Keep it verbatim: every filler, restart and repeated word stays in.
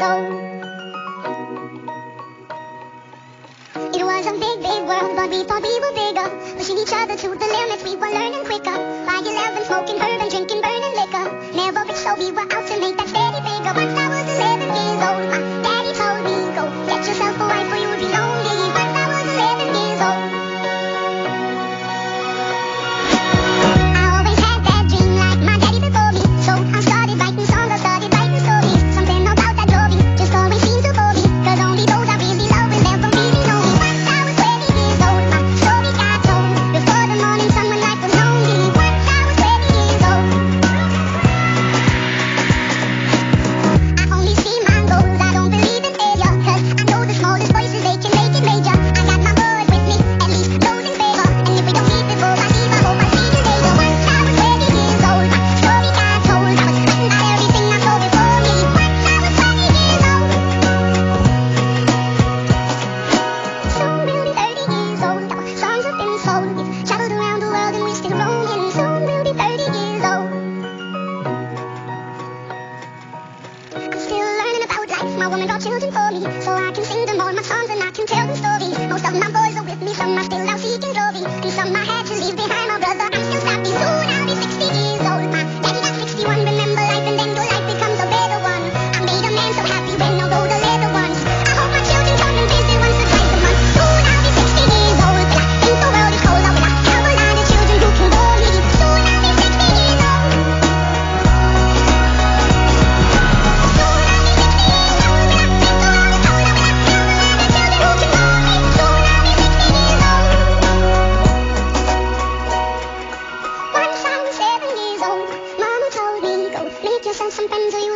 old. It was a big, big world, but we thought we were bigger. Pushing each other to the limits, we were learning quicker. By eleven, smoking herb and drinking burning liquor. Never rich, so we were out to make that steady figure. Once I was eleven years old, my daddy told me, go get yourself a wife or you'll be lonely. Once I was eleven years old. I always had that dream like my daddy before me. So I started writing songs, I started writing stories. Something about that glory just always seemed to bore me. Cause only those I really love will ever really know me. Once I was twenty years old, my story got told. Before the morning sun when life was lonely. Once I was twenty years old. I only see my goals, I don't believe in failure. Cause I know the smallest voices, they can make it major. I got my word with me, at least those in favor. And if we don't keep it before I leave, I hope I see you later. Once I was twenty years old, my story got told. I was threatened by everything I saw before me. Once I was twenty years old. Soon we'll be thirty years old. Our songs have been sold. We've traveled around the world and we're still roaming. Soon we'll be thirty years old. I'm still learning about life. My woman brought children for me, so I can sing them all my songs and I can tell them stories. Most of my boys are with me, some are still out seeking glory, and some I had to leave behind. My brother, I'm still happy. Soon I'll be sixty years old. My daddy got sixty-one. Remember life, and then your life becomes a better one. I made a man so happy when all those are leather ones. I hope my children come and visit once or twice a month. Soon I'll be sixty years old. Will I think the world is cold, or will I have a lot of children who can bore me? Soon I'll be sixty years old. Soon I'll be sixty years old. Will I think the world is cold, or will I have a lot of children who can bore me? Soon I'll be sixty years old. Once I was seven years old, Mama told me, go make yourself some friends or you